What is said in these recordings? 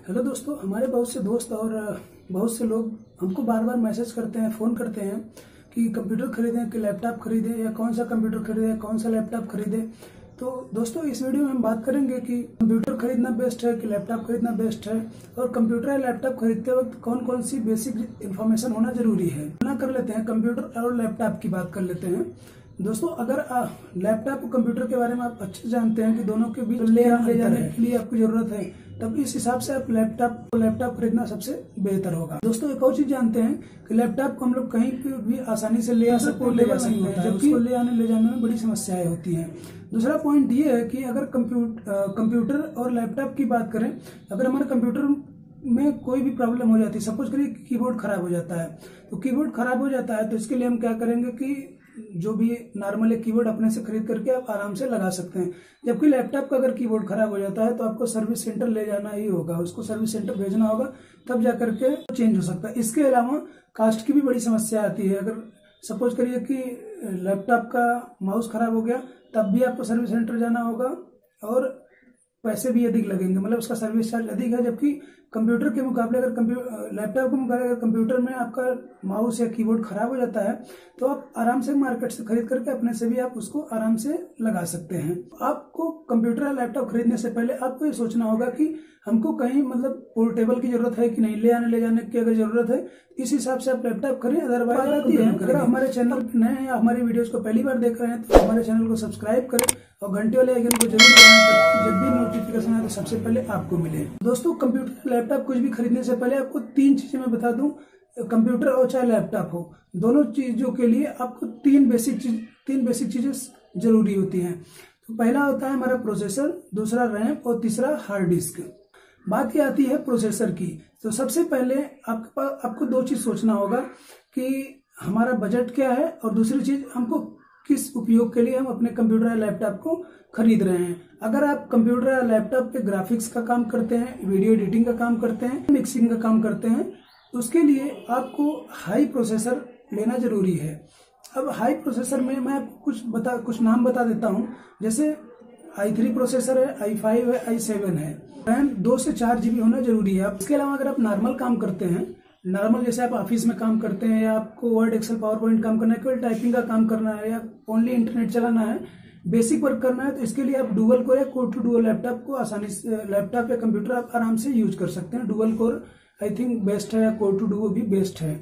Hello दोस्तों, हमारे बहुत से दोस्त और बहुत से लोग हमको बार बार मैसेज करते हैं, फ़ोन करते हैं कि कंप्यूटर खरीदें कि लैपटॉप खरीदें या कौन सा कंप्यूटर खरीदें, कौन सा लैपटॉप खरीदें। तो दोस्तों, इस वीडियो में हम बात करेंगे कि कंप्यूटर खरीदना बेस्ट है कि लैपटॉप खरीदना बेस्ट है, और कंप्यूटर या लैपटॉप खरीदते वक्त कौन कौन सी बेसिक इन्फॉर्मेशन होना जरूरी है। ना कर लेते हैं, कंप्यूटर और लैपटॉप की बात कर लेते हैं। दोस्तों, अगर लैपटॉप और कंप्यूटर के बारे में आप अच्छे जानते हैं कि दोनों के बीच ले जाने के लिए आपको जरूरत है, तब इस हिसाब से आप लैपटॉप खरीदना सबसे बेहतर होगा। दोस्तों, एक और चीज जानते हैं कि लैपटॉप को हम लोग कहीं पे भी आसानी से ले जा सकते हैं, जबकि ले आने ले जाने में बड़ी समस्याएं होती हैं। दूसरा पॉइंट ये है कि अगर कंप्यूटर और लैपटॉप की बात करें, अगर हमारे कंप्यूटर में कोई भी प्रॉब्लम हो जाती है, सपोज करिए कीबोर्ड खराब हो जाता है, तो कीबोर्ड खराब हो जाता है तो इसके लिए हम क्या करेंगे कि जो भी नॉर्मल एक कीबोर्ड अपने से खरीद करके आप आराम से लगा सकते हैं। जबकि लैपटॉप का अगर कीबोर्ड खराब हो जाता है तो आपको सर्विस सेंटर ले जाना ही होगा, उसको सर्विस सेंटर भेजना होगा, तब जाकर के चेंज हो सकता है। इसके अलावा कास्ट की भी बड़ी समस्या आती है। अगर सपोज करिए कि लैपटॉप का माउस खराब हो गया, तब भी आपको सर्विस सेंटर जाना होगा और पैसे भी अधिक लगेंगे, मतलब उसका सर्विस चार्ज अधिक है। जबकि कंप्यूटर के मुकाबले लैपटॉप के मुकाबले अगर कंप्यूटर में आपका माउस या कीबोर्ड खराब हो जाता है तो आप आराम से मार्केट से खरीद करके अपने से भी आप उसको आराम से लगा सकते हैं। आपको कंप्यूटर या लैपटॉप खरीदने से पहले आपको ये सोचना होगा कि हमको कहीं मतलब पोर्टेबल की जरूरत है कि नहीं, ले जाने की अगर जरूरत है, इस हिसाब से आप लैपटॉप करें। अदरवाइज अगर हमारे चैनल नए हैं या हमारी वीडियोस को पहली बार देख रहे हैं तो हमारे चैनल को सब्सक्राइब करें और घंटे वाले आइकन को जरूर दबाएं, जब भी नोटिफिकेशन आए तो सबसे पहले आपको मिले। दोस्तों, कंप्यूटर लैपटॉप कुछ भी खरीदने से पहले आपको 3 चीजें मैं बता दूं, कंप्यूटर हो चाहे लैपटॉप हो, दोनों चीजों के लिए आपको 3 बेसिक चीजें जरूरी होती हैं। तो पहला होता है हमारा प्रोसेसर, दूसरा रैम और तीसरा हार्ड डिस्क। बात ये आती है प्रोसेसर की, तो सबसे पहले आपको 2 चीज सोचना होगा कि हमारा बजट क्या है, और दूसरी चीज हमको किस उपयोग के लिए हम अपने कंप्यूटर या लैपटॉप को खरीद रहे हैं। अगर आप कंप्यूटर या लैपटॉप पे ग्राफिक्स का काम करते हैं, वीडियो एडिटिंग का काम करते हैं, मिक्सिंग का काम करते हैं, तो उसके लिए आपको हाई प्रोसेसर लेना जरूरी है। अब हाई प्रोसेसर में मैं आपको कुछ नाम बता देता हूं, जैसे i3 प्रोसेसर है, i5 है, i7 है। रैम 2 से 4 GB होना जरूरी है। इसके अलावा अगर आप नॉर्मल काम करते हैं, नॉर्मल जैसे आप ऑफिस में काम करते हैं या आपको वर्ड, एक्सेल, पावर पॉइंट काम करना है, केवल टाइपिंग का काम करना है या ओनली इंटरनेट चलाना है, बेसिक वर्क करना है, तो इसके लिए आप डुअल कोर या कोर टू डुअल लैपटॉप को आसानी से, लैपटॉप या कंप्यूटर आप आराम से यूज कर सकते हैं। Dual core I think best है या कोर टू डुओ भी बेस्ट है।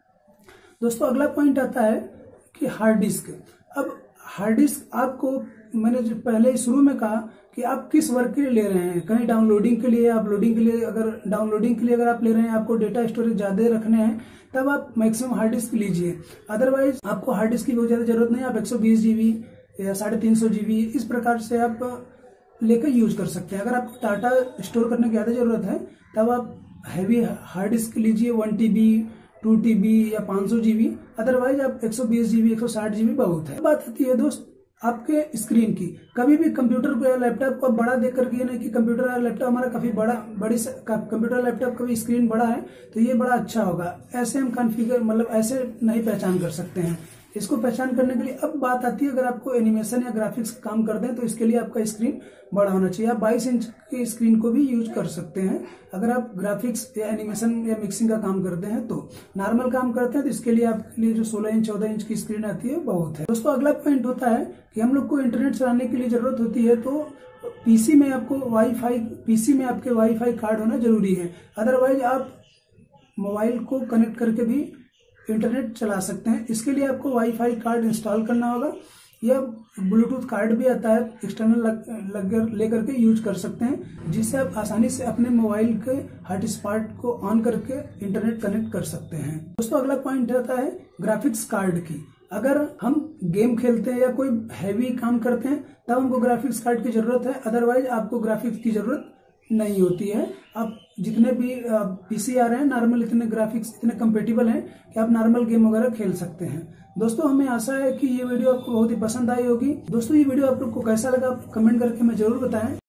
दोस्तों, अगला पॉइंट आता है कि हार्ड डिस्क। अब हार्ड डिस्क आपको, मैंने जो पहले शुरू में कहा कि आप किस वर्क के लिए ले रहे हैं, कहीं डाउनलोडिंग के लिए, अपलोडिंग के लिए। अगर डाउनलोडिंग के लिए अगर आप ले रहे हैं, आपको डेटा स्टोरेज ज्यादा रखने हैं, तब आप मैक्सिमम हार्ड डिस्क लीजिए। अदरवाइज आपको हार्ड डिस्क की बहुत ज्यादा जरूरत नहीं है, आप 120 GB या 350 GB इस प्रकार से आप लेकर यूज कर सकते हैं। अगर आपको डाटा स्टोर करने की ज्यादा जरूरत है, तब आप हैवी हार्ड डिस्क लीजिए, 1 TB, 2 TB या 500 GB। अदरवाइज आप 120 GB, 160 GB बहुत है। बात आती है दोस्त आपके स्क्रीन की। कभी भी कंप्यूटर को या लैपटॉप को बड़ा देख करके, ये नहीं कि कंप्यूटर या लैपटॉप हमारा काफी कंप्यूटर लैपटॉप का भी स्क्रीन बड़ा है तो ये बड़ा अच्छा होगा, ऐसे हम कॉन्फ़िगर मतलब ऐसे नहीं पहचान कर सकते हैं। इसको पहचान करने के लिए अब बात आती है, अगर आपको एनिमेशन या ग्राफिक्स का काम करते हैं तो इसके लिए आपका स्क्रीन बड़ा होना चाहिए। आप 22 इंच की स्क्रीन को भी यूज कर सकते हैं अगर आप ग्राफिक्स या एनिमेशन या मिक्सिंग का काम करते हैं। तो नॉर्मल काम करते हैं तो इसके लिए आपके लिए जो 16 इंच 14 इंच की स्क्रीन आती है बहुत है। दोस्तों, अगला पॉइंट होता है कि हम लोग को इंटरनेट चलाने के लिए जरूरत होती है, तो पीसी में आपके वाईफाई कार्ड होना जरूरी है। अदरवाइज आप मोबाइल को कनेक्ट करके भी इंटरनेट चला सकते हैं। इसके लिए आपको वाईफाई कार्ड इंस्टॉल करना होगा, या ब्लूटूथ कार्ड भी आता है, एक्सटर्नल लेकर के यूज कर सकते हैं, जिससे आप आसानी से अपने मोबाइल के हॉटस्पॉट को ऑन करके इंटरनेट कनेक्ट कर सकते हैं। दोस्तों, अगला पॉइंट आता है ग्राफिक्स कार्ड की। अगर हम गेम खेलते हैं या कोई हैवी काम करते हैं, तब हमको ग्राफिक्स कार्ड की जरूरत है। अदरवाइज आपको ग्राफिक्स की जरूरत नहीं होती है। आप जितने भी पीसी आ रहे हैं नॉर्मल, इतने ग्राफिक्स इतने कंपेटेबल हैं कि आप नॉर्मल गेम वगैरह खेल सकते हैं। दोस्तों, हमें आशा है कि ये वीडियो आपको बहुत ही पसंद आई होगी। दोस्तों, ये वीडियो आप लोग को कैसा लगा कमेंट करके हमें जरूर बताएं।